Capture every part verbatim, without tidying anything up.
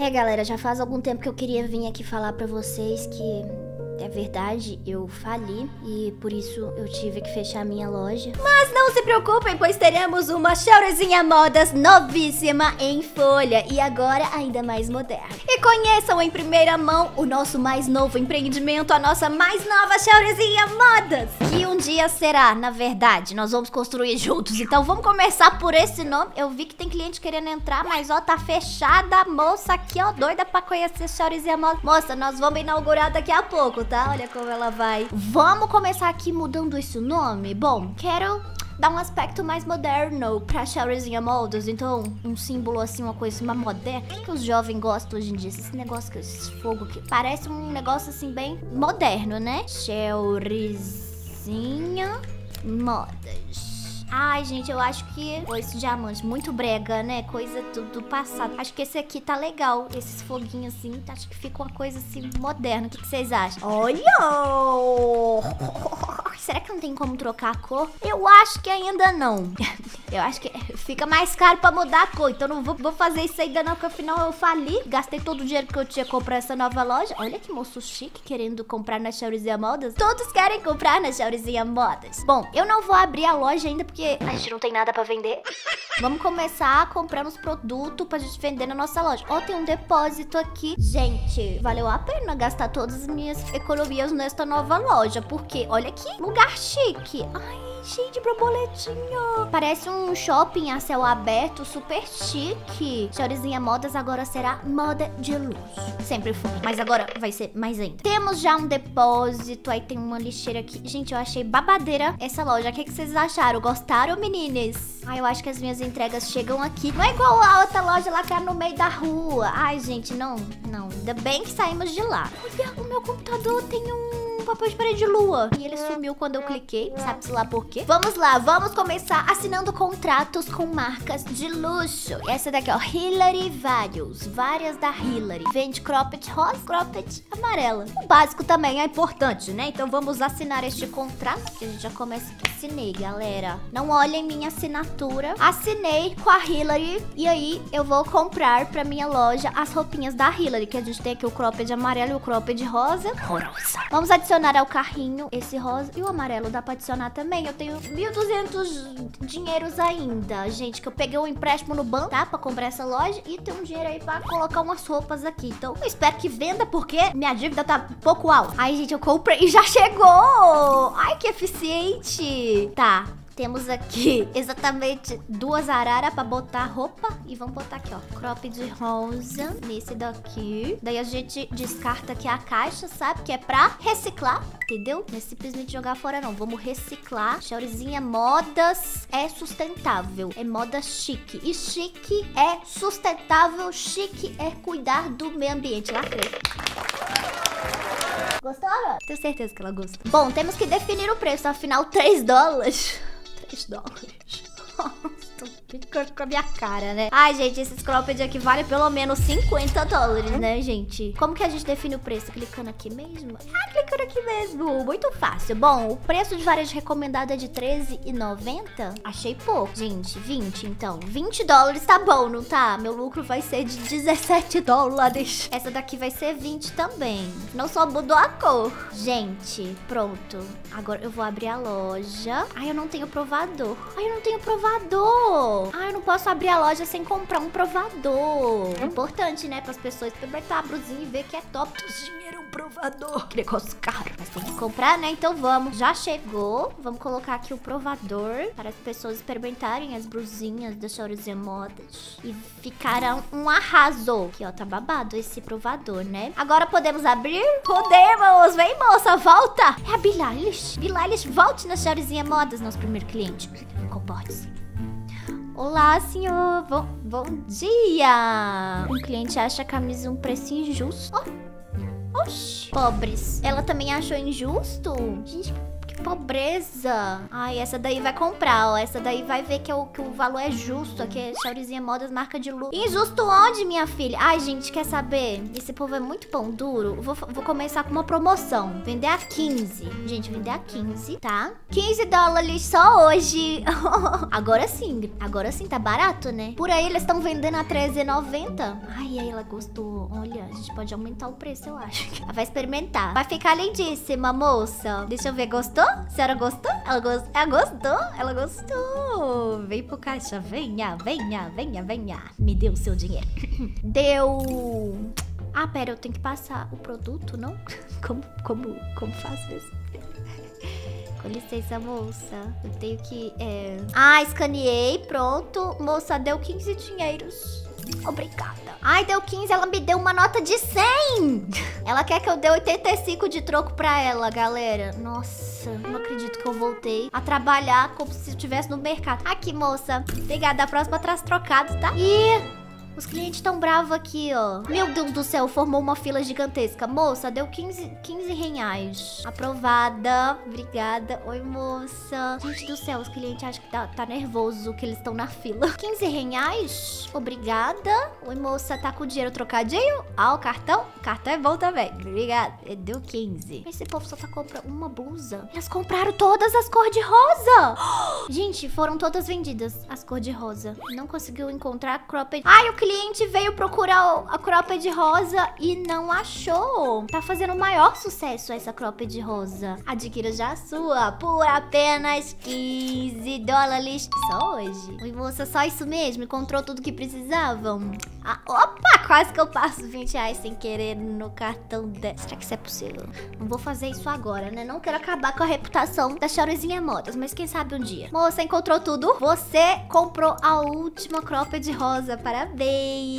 É, galera, já faz algum tempo que eu queria vir aqui falar pra vocês que... É verdade, eu fali e por isso eu tive que fechar minha loja. Mas não se preocupem, pois teremos uma Shaurezinha Modas novíssima em folha e agora ainda mais moderna. E conheçam em primeira mão o nosso mais novo empreendimento, a nossa mais nova Shaurezinha Modas, que um dia será, na verdade, nós vamos construir juntos. Então vamos começar por esse nome. Eu vi que tem cliente querendo entrar, mas ó, tá fechada a moça aqui, ó, doida pra conhecer Shaurezinha Modas. Moça, nós vamos inaugurar daqui a pouco, tá? Olha como ela vai. Vamos começar aqui mudando esse nome? Bom, quero dar um aspecto mais moderno pra Shaurezinha Modas. Então, um símbolo assim, uma coisa assim, uma moderna. O que os jovens gostam hoje em dia? Esse negócio, esse fogo aqui. Parece um negócio assim bem moderno, né? Shaurezinha Modas. Ai, gente, eu acho que... Pô, esse diamante, muito brega, né? Coisa do, do passado. Acho que esse aqui tá legal. Esses foguinhos assim, acho que fica uma coisa assim, moderna. O que, que vocês acham? Olha! Será que não tem como trocar a cor? Eu acho que ainda não. Eu acho que fica mais caro pra mudar a cor. Então não vou, vou fazer isso ainda não, porque afinal eu fali. Gastei todo o dinheiro que eu tinha comprar essa nova loja. Olha que moço chique querendo comprar na Shaurezinha Modas. Todos querem comprar na Shaurezinha Modas. Bom, eu não vou abrir a loja ainda porque a gente não tem nada pra vender. Vamos começar comprando os produtos pra gente vender na nossa loja. Ó, tem um depósito aqui. Gente, valeu a pena gastar todas as minhas economias nesta nova loja. Porque, olha que lugar chique. Ai, cheio de borboletinha. Parece um shopping a céu aberto, super chique. Shaurezinha Modas agora será moda de luxo. Sempre foi, mas agora vai ser mais ainda. Temos já um depósito, aí tem uma lixeira aqui. Gente, eu achei babadeira essa loja. O que, que vocês acharam? Gostaram, meninas? Ai, eu acho que as minhas entregas chegam aqui. Não é igual a outra loja lá que era no meio da rua. Ai, gente, não, não. Ainda bem que saímos de lá. Olha, o meu computador tem um papel de parede de lua. E ele sumiu quando eu cliquei. Sabe-se lá por quê? Vamos lá, vamos começar assinando contratos com marcas de luxo. Essa daqui, ó, Hilary Values. Várias da Hilary. Vende cropped rosa, cropped amarela. O básico também é importante, né? Então vamos assinar este contrato. Que a gente já começa aqui. Assinei, galera. Não olhem minha assinatura. Assinei com a Hilary. E aí eu vou comprar pra minha loja as roupinhas da Hilary. Que a gente tem aqui o cropped amarelo e o cropped rosa. Rosa. Vamos adicionar ao carrinho esse rosa e o amarelo dá pra adicionar também. Eu tenho mil e duzentos dinheiros ainda, gente, que eu peguei um empréstimo no banco, tá? Pra comprar essa loja e tem um dinheiro aí pra colocar umas roupas aqui. Então, eu espero que venda porque minha dívida tá um pouco alta. Ai, gente, eu comprei e já chegou! Ai, que eficiente! Tá. Temos aqui exatamente duas araras pra botar roupa. E vamos botar aqui, ó, crop de rosa nesse daqui. Daí a gente descarta aqui a caixa, sabe? Que é pra reciclar, entendeu? Não é simplesmente jogar fora, não. Vamos reciclar. Shaurezinha Modas é sustentável. É moda chique. E chique é sustentável. Chique é cuidar do meio ambiente. Lacrei. Gostaram? Tenho certeza que ela gosta. Bom, temos que definir o preço. Afinal, três dólares. três dólares. Tô brincando com a minha cara, né? Ai, gente, esses cropped aqui valem pelo menos cinquenta dólares, né, gente? Como que a gente define o preço? Clicando aqui mesmo? Ah, clicando aqui mesmo. Muito fácil. Bom, o preço de varejo recomendado é de treze reais e noventa centavos. Achei pouco. Gente, vinte, então. vinte dólares tá bom, não tá? Meu lucro vai ser de dezessete dólares. Essa daqui vai ser vinte também. Não só mudou a cor. Gente, pronto. Agora eu vou abrir a loja. Ai, eu não tenho provador. Ai, eu não tenho provador. Ai, eu não posso abrir a loja sem comprar um provador. Importante, né? Para as pessoas experimentar a brusinha e ver que é top. Dinheiro é um provador. Que negócio caro. Mas tem que comprar, né? Então vamos. Já chegou. Vamos colocar aqui o provador para as pessoas experimentarem as brusinhas da Shaurezinha Modas. E ficarão um arraso. Aqui, ó, tá babado esse provador, né? Agora podemos abrir? Podemos! Vem, moça, volta! É a Billie Eilish. Billie Eilish, volte na Shaurezinha Modas, nosso primeiro cliente. Comporte-se. Olá, senhor. Bom, bom dia. Um cliente acha a camisa um preço injusto. Oh. Oxi. Pobres. Ela também achou injusto? Gente, que pobreza. Ai, essa daí vai comprar, ó. Essa daí vai ver que, é o, que o valor é justo. Aqui é Chaurizinha Modas, marca de luxo. Injusto onde, minha filha? Ai, gente, quer saber? Esse povo é muito pão duro. Vou, vou começar com uma promoção. Vender a quinze. Gente, vender a quinze, tá? quinze dólares só hoje. Agora sim. Agora sim, tá barato, né? Por aí eles estão vendendo a treze reais e noventa centavos. Ai, aí ela gostou. Olha, a gente pode aumentar o preço, eu acho. Ela vai experimentar. Vai ficar lindíssima, moça. Deixa eu ver, gostou? A senhora gostou? Ela, gost... ela gostou? Ela gostou. Vem pro caixa. Venha, venha, venha, venha. Me dê o seu dinheiro. Deu... Ah, pera, eu tenho que passar o produto, não? Como, como, como faço isso? Com licença, moça. Eu tenho que... É... Ah, escaneei. Pronto. Moça, deu quinze dinheiros. Obrigada. Ai, deu quinze. Ela me deu uma nota de cem. Ela quer que eu dê oitenta e cinco de troco pra ela, galera. Nossa, não acredito que eu voltei a trabalhar como se eu estivesse no mercado. Aqui, moça. Obrigada. A próxima traz trocado, tá? E... os clientes estão bravos aqui, ó. Meu Deus do céu, formou uma fila gigantesca. Moça, deu quinze, quinze reais. Aprovada. Obrigada. Oi, moça. Gente do céu, os clientes acham que tá, tá nervoso que eles estão na fila. quinze reais. Obrigada. Oi, moça, tá com o dinheiro trocadinho? Ah, o cartão? O cartão é bom também. Obrigada. Deu quinze. Esse povo só tá comprando uma blusa. Eles compraram todas as cores de rosa. Gente, foram todas vendidas as cores de rosa. Não conseguiu encontrar a cropped. Ai, o cliente veio procurar a cropped rosa e não achou. Tá fazendo o maior sucesso essa cropped rosa. Adquira já a sua por apenas quinze dólares só hoje. Oi, moça, só isso mesmo? Encontrou tudo que precisavam? Ah, opa, quase que eu passo vinte reais sem querer no cartão dela. Será que isso é possível? Não vou fazer isso agora, né? Não quero acabar com a reputação da Chaurizinha Modas, mas quem sabe um dia. Moça, encontrou tudo? Você comprou a última cropped rosa. Parabéns.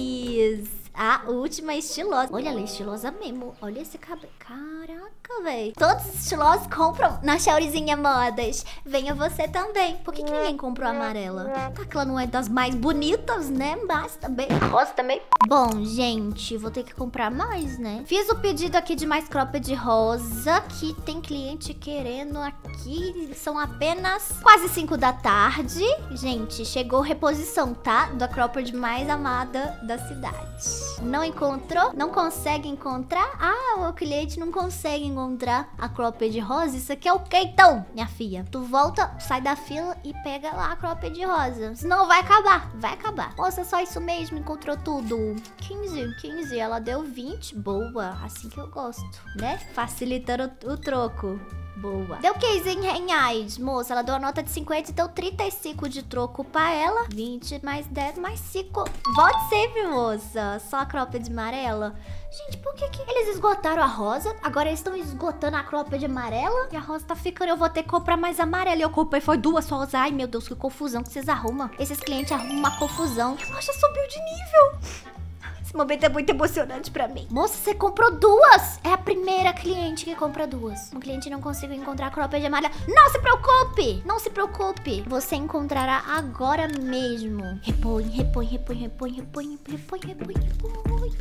A última estilosa. Olha, ela é estilosa mesmo. Olha esse cabelo. Caraca, velho. Todos os estilosos compram na Chaurizinha Modas. Venha você também. Por que, que ninguém comprou a amarela? Tá que ela não é das mais bonitas, né? Mas também... a rosa também. Bom, gente, vou ter que comprar mais, né? Fiz o pedido aqui de mais cropped rosa, que tem cliente querendo aqui. São apenas quase cinco da tarde. Gente, chegou reposição, tá? Da cropped mais amada da cidade. Não encontrou? Não consegue encontrar? Ah, o cliente não consegue encontrar a cropped rosa. Isso aqui é o que então, minha filha? Tu volta, sai da fila e pega lá a cropped rosa. Senão vai acabar, vai acabar. Moça, só isso mesmo, encontrou tudo. quinze, quinze, ela deu vinte. Boa, assim que eu gosto, né? Facilitando o, o troco. Boa. Deu quinze reais, moça. Ela deu a nota de cinquenta e deu trinta e cinco de troco pra ela. vinte mais dez mais cinco. Volte sempre, moça. Só a cropped amarela. Gente, por que que eles esgotaram a rosa? Agora eles estão esgotando a cropped amarela. E a rosa tá ficando... eu vou ter que comprar mais amarela. E eu comprei, foi duas rosas. Ai, meu Deus, que confusão que vocês arrumam. Esses clientes arrumam uma confusão. A loja subiu de nível. Esse momento é muito emocionante pra mim. Moça, você comprou duas? É a primeira cliente que compra duas. Um cliente não conseguiu encontrar a cropped amarela. Não se preocupe! Não se preocupe. Você encontrará agora mesmo. Repõe, repõe, repõe, repõe, repõe, repõe, repõe, repõe.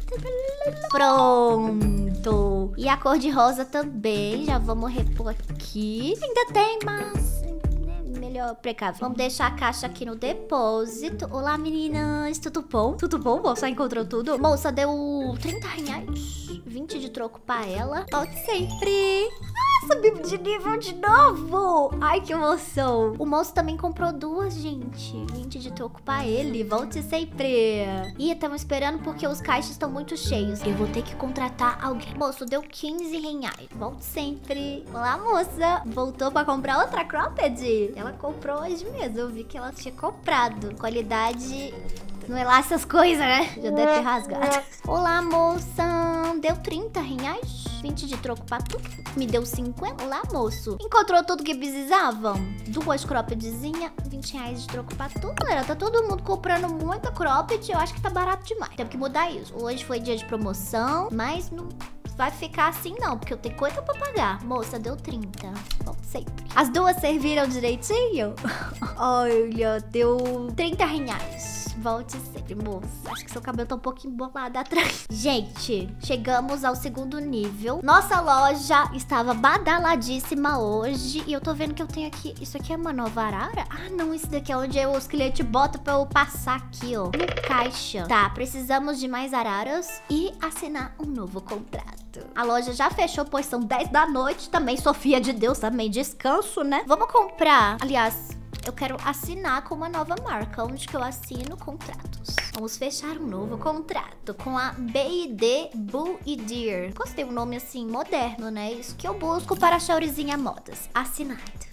Pronto. E a cor de rosa também. Já vamos repor aqui. Ainda tem, mas... melhor precaver. Vamos deixar a caixa aqui no depósito. Olá, meninas. Tudo bom? Tudo bom? Moça, encontrou tudo? Moça, deu trinta reais. vinte de troco pra ela. Volte sempre. Ah, subimos de nível de novo. Ai, que emoção. O moço também comprou duas, gente. vinte de troco pra ele. Volte sempre. Ih, estamos esperando porque os caixas estão muito cheios. Eu vou ter que contratar alguém. Moço, deu quinze reais. Volte sempre. Olá, moça. Voltou pra comprar outra cropped? Ela comprou hoje mesmo. Eu vi que ela tinha comprado. Qualidade... não é lá essas coisas, né? Já deve ter rasgado. Olá, moça. Deu trinta reais. vinte de troco pra tu. Me deu cinquenta. Olá, moço. Encontrou tudo que precisavam? Duas croppedzinhas. vinte reais de troco pra tu. Galera, tá todo mundo comprando muita cropped. Eu acho que tá barato demais. Temos que mudar isso. Hoje foi dia de promoção, mas não... vai ficar assim não, porque eu tenho coisa pra pagar. Moça, deu trinta. Bom, sempre. As duas serviram direitinho? Olha, deu trinta reais. Volte sempre, moça. Acho que seu cabelo tá um pouco embolado atrás. Gente, chegamos ao segundo nível. Nossa loja estava badaladíssima hoje. E eu tô vendo que eu tenho aqui... Isso aqui é uma nova arara? Ah, não. Isso daqui é onde os clientes botam pra eu passar aqui, ó. No caixa. Tá, precisamos de mais araras e assinar um novo contrato. A loja já fechou, pois são dez da noite. Também, Sofia de Deus, também descanso, né? Vamos comprar. Aliás, eu quero assinar com uma nova marca. Onde que eu assino contratos? Vamos fechar um novo contrato com a B e D Bull e Deer. Gostei um nome assim, moderno, né? Isso que eu busco para a Shaorizinha Modas. Assinado.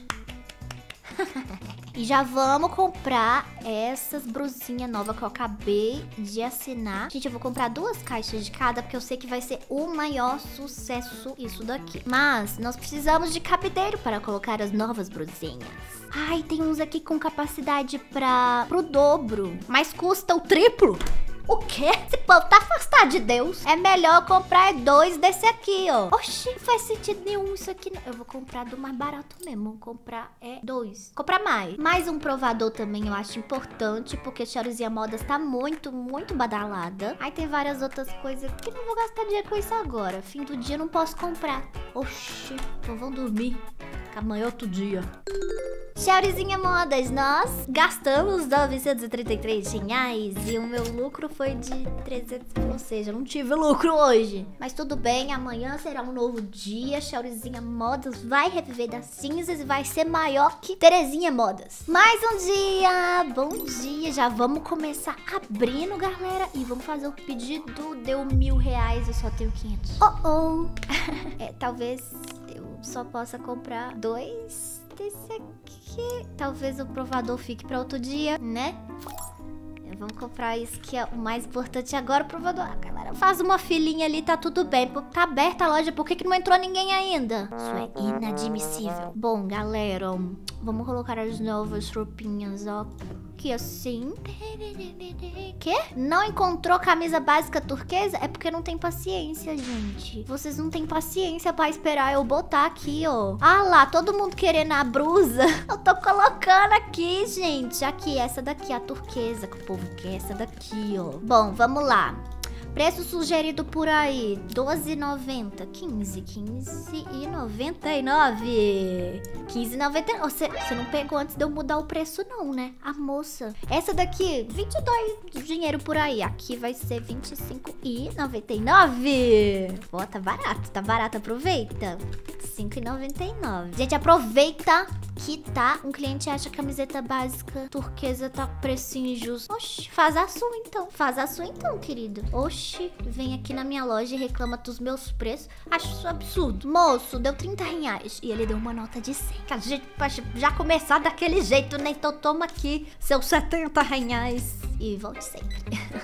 E já vamos comprar essas brusinhas novas que eu acabei de assinar. Gente, eu vou comprar duas caixas de cada, porque eu sei que vai ser o maior sucesso isso daqui. Mas nós precisamos de cabideiro para colocar as novas brusinhas. Ai, tem uns aqui com capacidade para pro dobro, mas custa o triplo. O quê? Esse povo tá afastado de Deus. É melhor comprar dois desse aqui, ó. Oxi, não faz sentido nenhum isso aqui, não. Eu vou comprar do mais barato mesmo. Vou comprar, é, dois. Comprar mais. Mais um provador também eu acho importante, porque Shaorizinha Modas tá muito, muito badalada. Aí tem várias outras coisas que não vou gastar dinheiro com isso agora. Fim do dia eu não posso comprar. Oxi, então vão dormir. Que amanhã é outro dia. Shaorizinha Modas, nós gastamos novecentos e trinta e três reais e o meu lucro foi de trezentos, ou seja, não tive lucro hoje. Mas tudo bem, amanhã será um novo dia. Shaorizinha Modas vai reviver das cinzas e vai ser maior que Terezinha Modas. Mais um dia, bom dia, já vamos começar abrindo, galera. E vamos fazer o pedido, deu mil reais, eu só tenho quinhentos. Oh, oh. É, talvez eu só possa comprar dois desse aqui. Talvez o provador fique para outro dia, né? Vamos comprar isso que é o mais importante agora. O provador, ah, galera, faz uma filinha ali, tá tudo bem. Tá aberta a loja, por que que não entrou ninguém ainda? Isso é inadmissível. Bom, galera, vamos colocar as novas roupinhas, ó. Aqui assim. Quê? Não encontrou camisa básica turquesa? É porque não tem paciência, gente. Vocês não têm paciência pra esperar eu botar aqui, ó. Ah lá, todo mundo querendo a blusa. Eu tô colocando aqui, gente. Aqui, essa daqui, a turquesa que o povo quer. Essa daqui, ó. Bom, vamos lá. Preço sugerido por aí, doze e noventa, quinze, quinze e noventa e nove. quinze e noventa e nove. Você, você não pegou antes de eu mudar o preço não, né? A moça. Essa daqui, vinte e dois de dinheiro por aí. Aqui vai ser vinte e cinco e noventa e nove. Ó, tá barato, tá barato, aproveita. vinte e cinco e noventa e nove. Gente, aproveita que tá. Um cliente acha que a camiseta básica turquesa tá com precinho justo. Oxi, faz a sua então. Faz a sua então, querido. Oxi. Vem aqui na minha loja e reclama dos meus preços. Acho isso absurdo. Moço, deu trinta reais. E ele deu uma nota de cem. A gente pode já começar daquele jeito, né? Então toma aqui seus setenta reais. E volte sempre.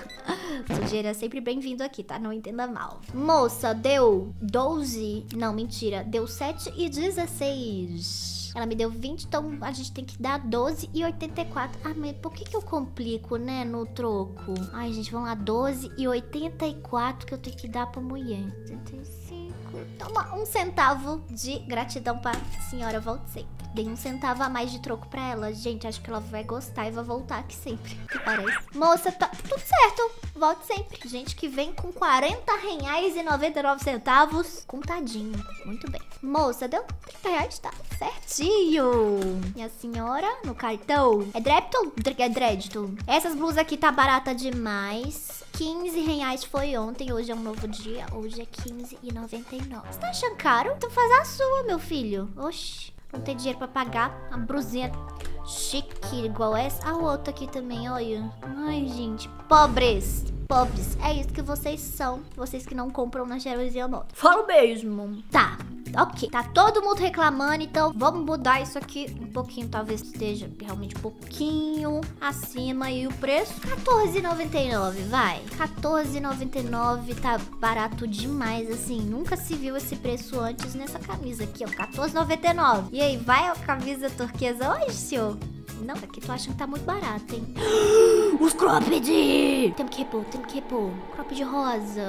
O dinheiro é sempre bem-vindo aqui, tá? Não entenda mal. Moça, deu doze. Não, mentira. Deu sete e dezesseis. Ela me deu vinte, então a gente tem que dar doze e oitenta e quatro. Ah, mas por que que eu complico, né, no troco? Ai, gente, vamos lá, doze e oitenta e quatro que eu tenho que dar pra mulher. oitenta e cinco. Toma um centavo de gratidão pra senhora, volte sempre. Dei um centavo a mais de troco pra ela. Gente, acho que ela vai gostar e vai voltar aqui sempre. Que parece. Moça, tá tudo certo. Volte sempre. Gente que vem com quarenta reais e noventa e nove centavos. Contadinho. Muito bem. Moça, deu trinta reais, tá certinho. E a senhora, no cartão. É débito? É crédito. Essas blusas aqui tá barata demais. quinze reais foi ontem. Hoje é um novo dia. Hoje é quinze e noventa e nove. Você tá achando caro? Então faz a sua, meu filho. Oxi. Não tem dinheiro pra pagar a brusinha chique igual essa. A outra aqui também, olha. Ai, gente. Pobres. Pobres. É isso que vocês são. Vocês que não compram na Shaorizinha Modas. Fala mesmo. Tá. Ok. Tá todo mundo reclamando, então vamos mudar isso aqui um pouquinho. Talvez esteja realmente um pouquinho acima. E o preço? quatorze e noventa e nove, vai. quatorze e noventa e nove tá barato demais, assim. Nunca se viu esse preço antes nessa camisa aqui, ó. quatorze e noventa e nove. E aí, vai a camisa turquesa hoje, senhor? Não, aqui tô achando que tá muito barato, hein? Os cropped! Temos que repor, temos que repor. Cropped rosa.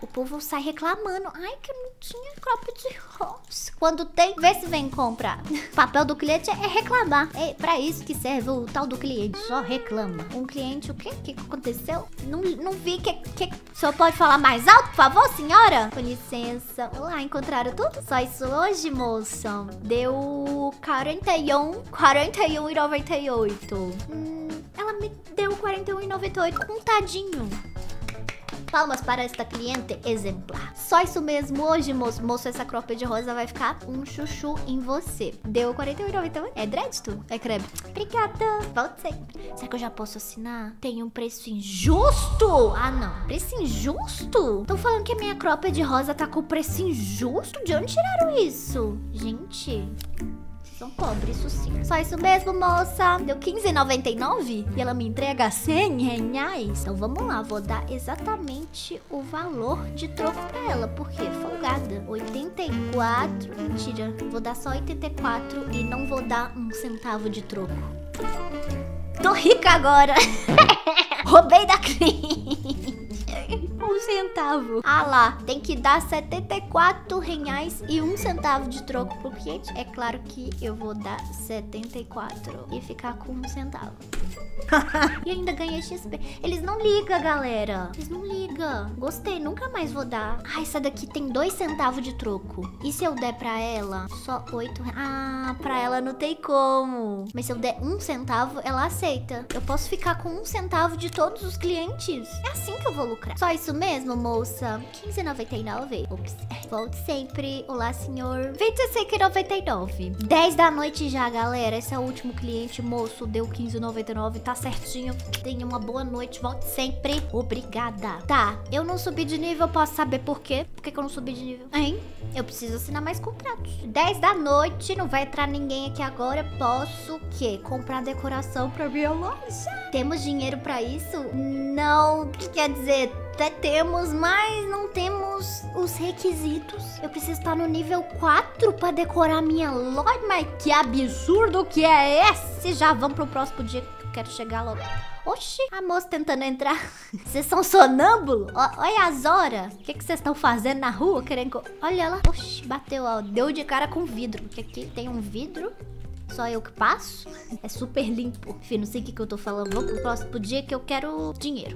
o povo sai reclamando. Ai, que não tinha cropped rosa. Quando tem, vê se vem comprar. O papel do cliente é reclamar. É pra isso que serve o tal do cliente. Só reclama. Um cliente, o quê? O que aconteceu? Não, não vi que, que... O senhor pode falar mais alto, por favor, senhora? Com licença. Olá, encontraram tudo? Só isso hoje, moça? Deu quarenta e um, quarenta e um e noventa e oito. Hum, ela me deu quarenta e um e noventa e oito contadinho. Palmas para esta cliente exemplar. Só isso mesmo hoje, moço. Moço, essa cropped rosa vai ficar um chuchu em você. Deu quarenta e um e noventa e oito. É crédito? É crédito. Obrigada. Volte sempre. Será que eu já posso assinar? Tem um preço injusto? Ah, não. Preço injusto? Estão falando que a minha cropped rosa tá com preço injusto? De onde tiraram isso? Gente... São pobres, isso sim. Só isso mesmo, moça. Deu quinze reais e noventa e nove e ela me entrega cem reais. Então vamos lá, vou dar exatamente o valor de troco pra ela. Por quê? Folgada. oitenta e quatro. Mentira, vou dar só oitenta e quatro e não vou dar um centavo de troco. Tô rica agora. Roubei da cliente. Um centavo. Ah lá, tem que dar setenta e quatro reais e um centavo de troco pro cliente. É claro que eu vou dar setenta e quatro e ficar com um centavo. E ainda ganhei X P. Eles não ligam, galera. Eles não ligam. Gostei, nunca mais vou dar. Ah, essa daqui tem dois centavos de troco. E se eu der pra ela só oito reais? Ah, pra ela não tem como. Mas se eu der um centavo, ela aceita. Eu posso ficar com um centavo de todos os clientes. É assim que eu vou lucrar. Só isso mesmo, moça. quinze reais e noventa e nove. Ops. Volte sempre. Olá, senhor. vinte e seis reais e noventa e nove. dez da noite já, galera. Esse é o último cliente, moço. Deu quinze reais e noventa e nove. Tá certinho. Tenha uma boa noite. Volte sempre. Obrigada. Tá. Eu não subi de nível. Posso saber por quê? Por que, que eu não subi de nível? Hein? Eu preciso assinar mais contratos. dez da noite. Não vai entrar ninguém aqui agora. Posso o quê? Comprar decoração pra minha loja. Temos dinheiro pra isso? Não. O que quer dizer? Até temos, mas não temos os requisitos. Eu preciso estar no nível quatro pra decorar minha loja. Mas que absurdo que é esse? Já vamos pro próximo dia que eu quero chegar logo. Oxi, a moça tentando entrar. Vocês são sonâmbulos? Olha as horas. O que vocês estão fazendo na rua? Querendo... Olha lá. Oxi, bateu, ó. Deu de cara com vidro. Porque aqui tem um vidro. Só eu que passo. É super limpo. Enfim, não sei o que, que eu tô falando. Vamos pro próximo dia que eu quero dinheiro.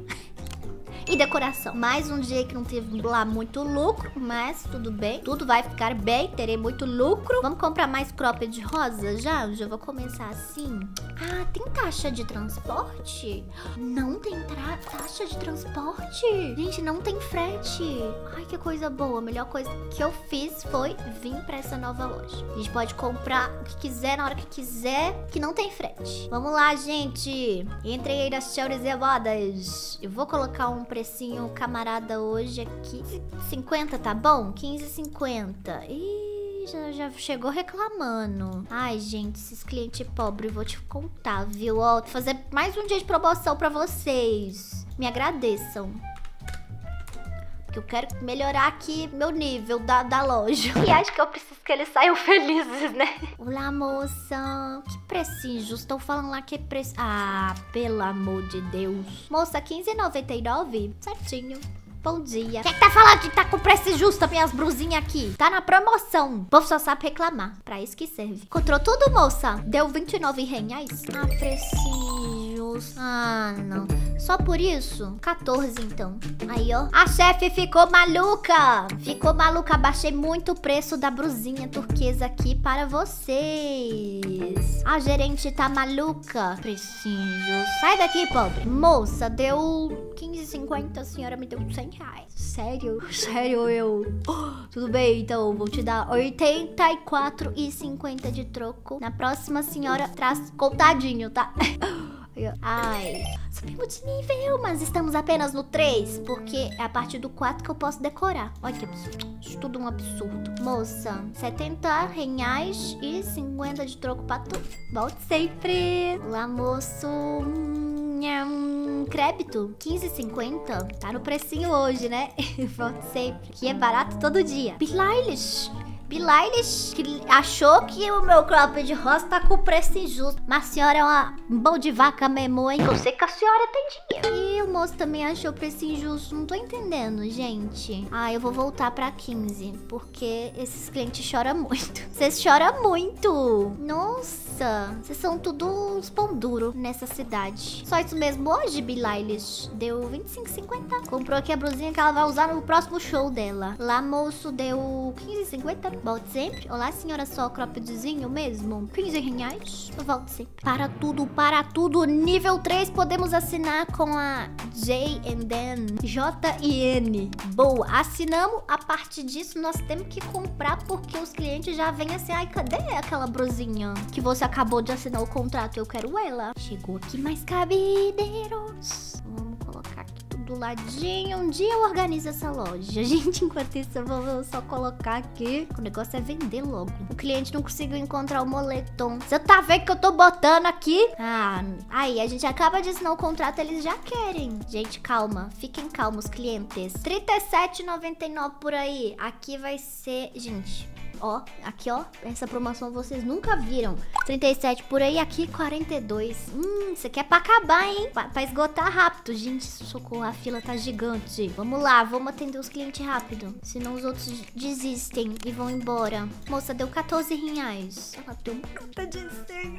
E decoração. Mais um dia que não teve lá muito lucro, mas tudo bem. Tudo vai ficar bem, terei muito lucro. Vamos comprar mais cropped rosa já? Já vou começar assim. Ah, tem taxa de transporte? Não tem taxa de transporte? Gente, não tem frete. Ai, que coisa boa. A melhor coisa que eu fiz foi vir pra essa nova loja. A gente pode comprar o que quiser, na hora que quiser, que não tem frete. Vamos lá, gente. Entrei aí nas senhoras elevadas. Eu vou colocar um precinho camarada hoje aqui. cinquenta, tá bom? quinze e cinquenta. Ih, já, já chegou reclamando. Ai, gente, esses clientes pobres, vou te contar, viu? Ó, vou fazer mais um dia de promoção pra vocês. Me agradeçam. Porque eu quero melhorar aqui meu nível da, da loja. E acho que eu preciso que eles saiam felizes, né? Olá, moça. Que preço injusto. Estão falando lá que é preço... Ah, pelo amor de Deus. Moça, quinze reais e noventa e nove. Certinho. Bom dia. Quem tá falando que tá com preço justo as minhas brusinhas aqui? Tá na promoção. O povo só sabe reclamar. Pra isso que serve. Encontrou tudo, moça? Deu vinte e nove reais? Ah, preço justo. Ah, não. Só por isso? quatorze, então. Aí, ó. A chefe ficou maluca. Ficou maluca. Baixei muito o preço da brusinha turquesa aqui para vocês. A gerente tá maluca. Precinho. Sai daqui, pobre. Moça, deu quinze e cinquenta. A senhora me deu cem reais. Sério? Sério, eu... Oh, tudo bem, então. Vou te dar oitenta e quatro e cinquenta de troco. Na próxima, a senhora traz contadinho, tá? Ai, subimos de nível, mas estamos apenas no três, porque é a partir do quatro que eu posso decorar. Olha que absurdo, isso tudo um absurdo. Moça, setenta reais e cinquenta de troco pra tu. Volte sempre. Olá, moço. Hum, crédito, quinze e cinquenta. Tá no precinho hoje, né? Volte sempre. Que é barato todo dia. Billie Eilish. Billie Eilish, que achou que o meu cropped rosa tá com preço injusto. Mas a senhora é uma mão de vaca mesmo, hein? Eu sei que a senhora tem dinheiro. Ih, moço também achou preço injusto. Não tô entendendo, gente. Ah, eu vou voltar pra quinze, porque esses clientes choram muito. Vocês choram muito. Nossa, vocês são tudo uns pão duro nessa cidade. Só isso mesmo hoje, Billie Eilish. Deu vinte e cinco e cinquenta. Comprou aqui a blusinha que ela vai usar no próximo show dela. Lá, moço, deu quinze e cinquenta. Volte sempre. Olá, senhora, só croppedzinho mesmo. quinze reais. Volte sempre. Para tudo, para tudo. Nível três, podemos assinar com a J and N. J e N. Boa. Assinamos. A partir disso, nós temos que comprar porque os clientes já vêm assim. Ai, cadê aquela brusinha que você acabou de assinar o contrato? Eu quero ela. Chegou aqui mais cabideiros. Vamos colocar aqui tudo do ladinho. Um dia eu organizo essa loja. Gente, enquanto isso eu vou só colocar aqui. O negócio é vender logo. O cliente não conseguiu encontrar o moletom. Você tá vendo que eu tô botando aqui? Ah, aí a gente acaba de assinar o contrato, eles já querem. Gente, calma. Fiquem calmos, clientes. trinta e sete e noventa e nove por aí. Aqui vai ser... Gente... Ó, aqui ó, essa promoção vocês nunca viram. trinta e sete por aí, aqui quarenta e dois. Hum, isso aqui é pra acabar, hein? Pra, pra esgotar rápido. Gente, socorro, a fila tá gigante. Vamos lá, vamos atender os clientes rápido. Senão os outros desistem e vão embora. Moça, deu quatorze reais. Ela deu uma nota de cem.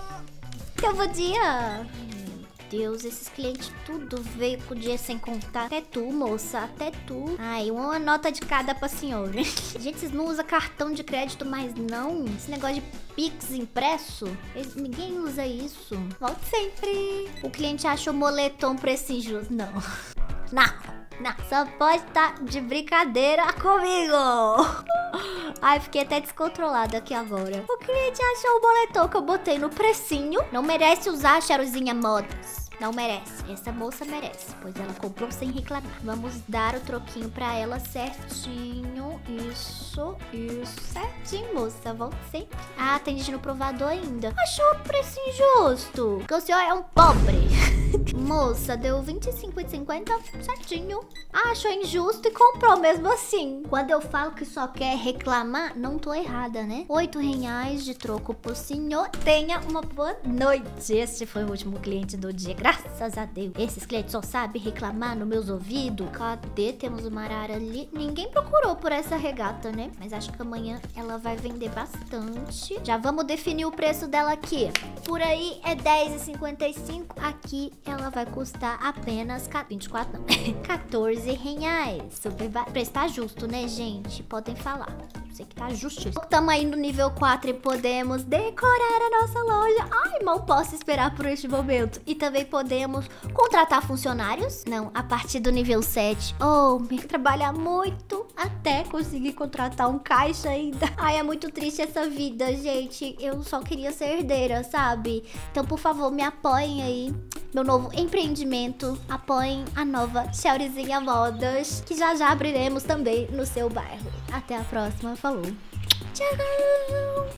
Eu podia... Deus, esses clientes tudo veio com o dia sem contar. Até tu, moça, até tu. Ai, uma nota de cada pra senhora. Gente, vocês não usam cartão de crédito mais não? Esse negócio de Pix impresso? Eles, ninguém usa isso. Volte sempre. O cliente achou moletom preço injusto. Não. Não. Não, só pode estar de brincadeira comigo. Ai, fiquei até descontrolada aqui agora. O cliente achou o boletom que eu botei no precinho. Não merece usar, Charuzinha Modas. Não merece. Essa moça merece, pois ela comprou sem reclamar. Vamos dar o troquinho pra ela certinho. Isso, isso. Certinho, moça. Volte sempre. Ah, tem gente no provador ainda. Achou o preço injusto. Porque o senhor é um pobre. Moça, deu vinte e cinco e cinquenta, certinho. Ah, achou injusto e comprou mesmo assim. Quando eu falo que só quer reclamar, não tô errada, né? oito reais de troco pro senhor. Tenha uma boa noite. Este foi o último cliente do dia, graças a Deus. Esses clientes só sabem reclamar nos meus ouvidos. Cadê? Temos uma arara ali. Ninguém procurou por essa regata, né? Mas acho que amanhã ela vai vender bastante. Já vamos definir o preço dela aqui. Por aí é dez e cinquenta e cinco. Aqui ela vai custar apenas vinte e quatro, não, quatorze reais. Super ba... O preço tá justo, né, gente? Podem falar. Sei que tá justíssimo. Estamos aí no nível quatro e podemos decorar a nossa loja. Ai, mal posso esperar por este momento. E também podemos contratar funcionários. Não, a partir do nível sete. Oh, me trabalhar muito até conseguir contratar um caixa ainda. Ai, é muito triste essa vida, gente. Eu só queria ser herdeira, sabe? Então, por favor, me apoiem aí. Meu novo empreendimento. Apoiem a nova Charuzinha Modas, que já já abriremos também no seu bairro. Até a próxima. Falou. Tchau!